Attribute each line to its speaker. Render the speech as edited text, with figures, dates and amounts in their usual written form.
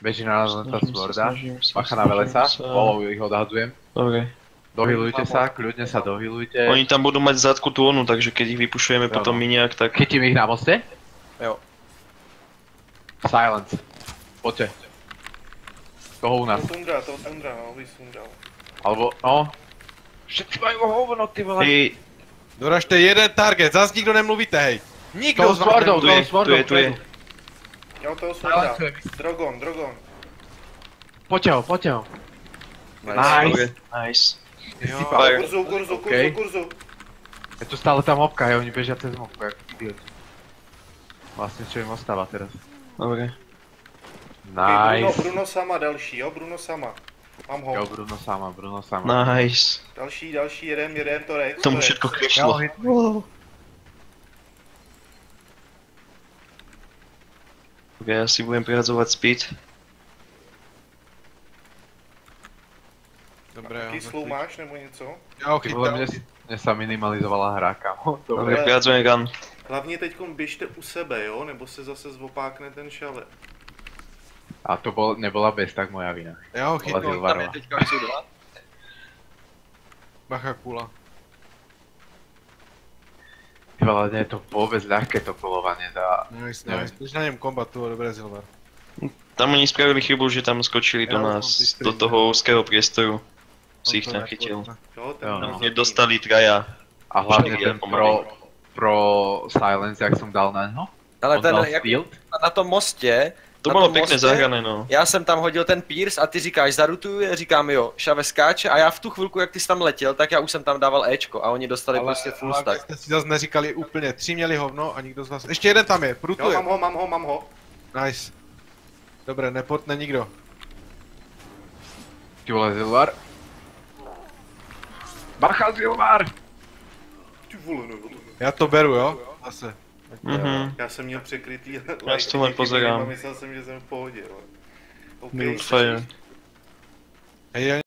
Speaker 1: Beží na nás tá Sworda.
Speaker 2: snažím
Speaker 1: Bacha na Velesa.
Speaker 2: sa.
Speaker 1: Ich odhadujem.
Speaker 2: Dobre.
Speaker 1: Dohilujte sa, kľudne sa dohilujte.
Speaker 2: Oni tam budú mať v zadku tú onu, takže keď ich vypušujeme potom my nejak, tak...
Speaker 1: Chytím ich na moste?
Speaker 3: Jo.
Speaker 1: Silence. Poďte. Toho u nás.
Speaker 4: To Tundra, no, vysundal.
Speaker 1: Alebo, no. Všetci majú hovno, ty vole.
Speaker 2: Ty,
Speaker 3: Doražte jeden target, zas nikdo nemluvíte, hej. Nikdo
Speaker 1: Toho
Speaker 3: z vás
Speaker 1: Swordou,
Speaker 3: nemluví.
Speaker 1: toho Swordou.
Speaker 2: tu je.
Speaker 4: Já u toho Sworda.
Speaker 1: Silencujem.
Speaker 4: Drogon.
Speaker 1: Poďte ho.
Speaker 2: Dobre,
Speaker 1: Nice.
Speaker 2: nice.
Speaker 3: Jo.
Speaker 2: Fire.
Speaker 4: Kurzu.
Speaker 1: Je tu stále tá mobka, hej, oni bežia cez mobku, jak idioti. Vlastne čo im ostáva teraz.
Speaker 2: Dobre.
Speaker 1: Nice.
Speaker 4: Bruno sama další, jo, Bruno sama. Mám ho.
Speaker 1: Jo, Bruno sama.
Speaker 2: Nice.
Speaker 4: Další, jedem, to Rex.
Speaker 2: Tomu všetko krešlo. Ok, ja si budem prihadzovať speed.
Speaker 3: Dobré, jo.
Speaker 4: Kyslou máš nebo něco?
Speaker 3: Já ho
Speaker 1: Ty vole,
Speaker 3: chytám.
Speaker 1: mne sa minimalizovala hra, kamo.
Speaker 2: Dobre, prihadzujem gun.
Speaker 4: Hlavně teďkom běžte u sebe, jo, nebo se zase zvopákne ten šale.
Speaker 1: A to nebola bez tak moja vina.
Speaker 3: Já ho
Speaker 1: Bola
Speaker 3: chytnu, tam je
Speaker 1: Silvarová.
Speaker 3: teďka, jsou dva. Bacha kula.
Speaker 1: Ty vole, nie je to vôbec ľahké to kolovanie za...
Speaker 3: Nice.
Speaker 1: Neviem.
Speaker 3: Když na něm kombat, to bylo dobré, Silvar.
Speaker 2: Tam oni spravili chybu, že tam skočili do
Speaker 3: Ja
Speaker 2: nás,
Speaker 3: mám ty
Speaker 2: do
Speaker 3: streamy.
Speaker 2: toho úzkého priestoru. Si ich
Speaker 3: To
Speaker 2: tam
Speaker 3: ne,
Speaker 2: chytil.
Speaker 4: Jo, ten
Speaker 1: Jo,
Speaker 4: nás
Speaker 1: no.
Speaker 2: Mě
Speaker 4: zabíjí.
Speaker 2: dostali traja.
Speaker 1: A hlavne
Speaker 2: Počkej,
Speaker 1: ten
Speaker 2: pomaly.
Speaker 1: pro Silence, jak som dal na ňo.
Speaker 5: Ale
Speaker 1: On
Speaker 5: ten,
Speaker 1: dal
Speaker 5: jak
Speaker 1: shield.
Speaker 5: na tom mostě,
Speaker 2: To
Speaker 5: na
Speaker 2: bylo
Speaker 5: tom
Speaker 2: pěkně
Speaker 5: mostě,
Speaker 2: zahrané, no.
Speaker 5: Já jsem tam hodil ten Pierce a ty říkáš zarutuju, říkám jo, Šave skáče a já v tu chvilku, jak ty jsi tam letěl, tak já už jsem tam dával Ečko a oni dostali prostě full
Speaker 3: hlavně
Speaker 5: stack.
Speaker 3: jste si zase neříkali úplně, 3 měli hovno a nikdo z vás... Ještě jeden tam je,
Speaker 4: Jo,
Speaker 3: prutuje.
Speaker 4: mám ho.
Speaker 3: Nice. Dobré, nepotne nikdo.
Speaker 1: Ty vole, Silvar. Bacha, Silvar!
Speaker 4: Ty vole, no.
Speaker 3: Já to beru, jo? Zase.
Speaker 2: Mhm.
Speaker 4: Já jsem měl překrytý
Speaker 2: Já si to len pozerám.
Speaker 4: a myslel jsem, že jsem v pohodě, jo.
Speaker 2: Build fire.
Speaker 3: Hej,